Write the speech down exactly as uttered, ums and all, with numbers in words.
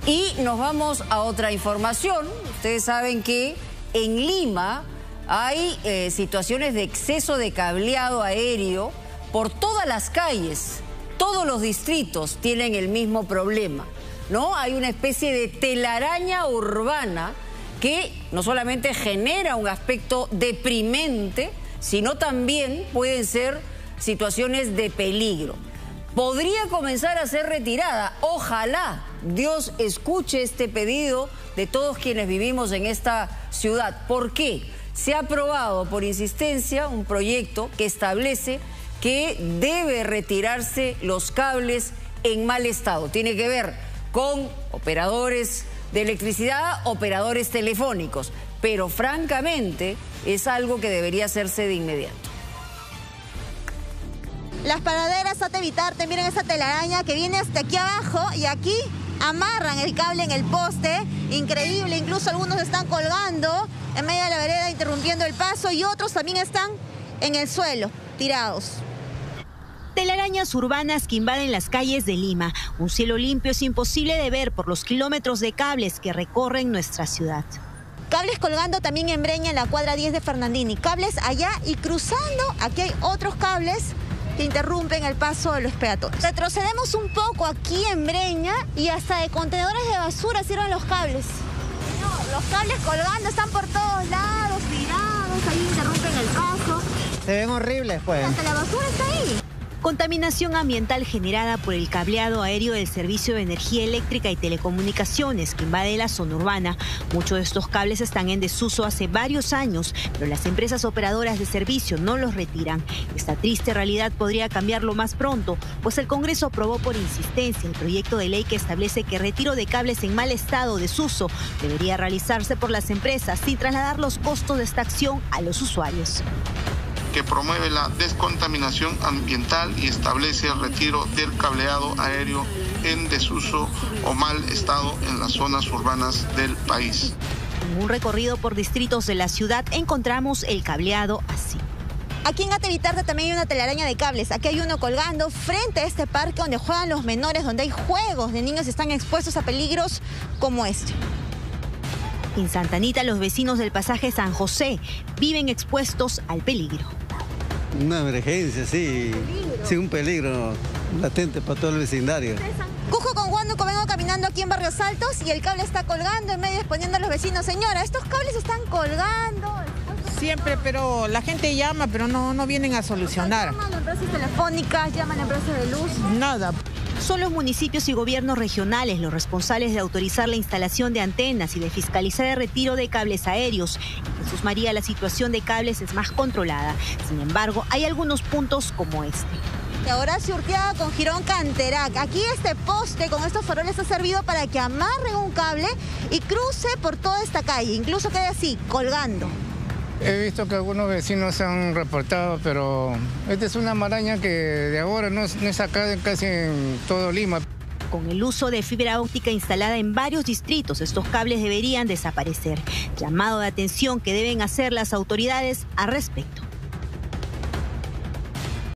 Y nos vamos a otra información. Ustedes saben que en Lima hay eh, situaciones de exceso de cableado aéreo por todas las calles. Todos los distritos tienen el mismo problema, ¿no? Hay una especie de telaraña urbana que no solamente genera un aspecto deprimente, sino también pueden ser situaciones de peligro. Podría comenzar a ser retirada. Ojalá Dios escuche este pedido de todos quienes vivimos en esta ciudad. ¿Por qué? Se ha aprobado por insistencia un proyecto que establece que debe retirarse los cables en mal estado. Tiene que ver con operadores de electricidad, operadores telefónicos, pero francamente es algo que debería hacerse de inmediato. Las paraderas trata de evitarte, miren esa telaraña que viene hasta aquí abajo y aquí amarran el cable en el poste, increíble, incluso algunos están colgando en medio de la vereda interrumpiendo el paso y otros también están en el suelo, tirados. Telarañas urbanas que invaden las calles de Lima. Un cielo limpio es imposible de ver por los kilómetros de cables que recorren nuestra ciudad. Cables colgando también en Breña, en la cuadra diez de Fernandini. Cables allá y cruzando, aquí hay otros cables que interrumpen el paso de los peatones. Retrocedemos un poco aquí en Breña y hasta de contenedores de basura sirven los cables. No, los cables colgando están por todos lados, tirados, ahí interrumpen el paso. Se ven horribles, pues. Hasta la basura está ahí. Contaminación ambiental generada por el cableado aéreo del Servicio de Energía Eléctrica y Telecomunicaciones que invade la zona urbana. Muchos de estos cables están en desuso hace varios años, pero las empresas operadoras de servicio no los retiran. Esta triste realidad podría cambiar lo más pronto, pues el Congreso aprobó por insistencia el proyecto de ley que establece que retiro de cables en mal estado o desuso debería realizarse por las empresas sin trasladar los costos de esta acción a los usuarios. Que promueve la descontaminación ambiental y establece el retiro del cableado aéreo en desuso o mal estado en las zonas urbanas del país. En un recorrido por distritos de la ciudad encontramos el cableado así. Aquí en Atevitarte también hay una telaraña de cables. Aquí hay uno colgando frente a este parque donde juegan los menores, donde hay juegos de niños que están expuestos a peligros como este. En Santa Anita, los vecinos del pasaje San José viven expuestos al peligro. Una emergencia, sí. Sí, un peligro latente para todo el vecindario. Cujo con Huánuco, vengo caminando aquí en Barrios Altos y el cable está colgando en medio exponiendo a los vecinos. Señora, estos cables están colgando. Siempre, pero la gente llama, pero no, no vienen a solucionar. Llaman a empresas telefónicas, llaman a empresas de luz. Nada. Son los municipios y gobiernos regionales los responsables de autorizar la instalación de antenas y de fiscalizar el retiro de cables aéreos. En Jesús María la situación de cables es más controlada. Sin embargo, hay algunos puntos como este. Horacio Urteaga con Girón Canterac. Aquí este poste con estos faroles ha servido para que amarren un cable y cruce por toda esta calle, incluso quede así, colgando. He visto que algunos vecinos se han reportado, pero esta es una maraña que de ahora no es, no es acá casi en todo Lima. Con el uso de fibra óptica instalada en varios distritos, estos cables deberían desaparecer. Llamado de atención que deben hacer las autoridades al respecto.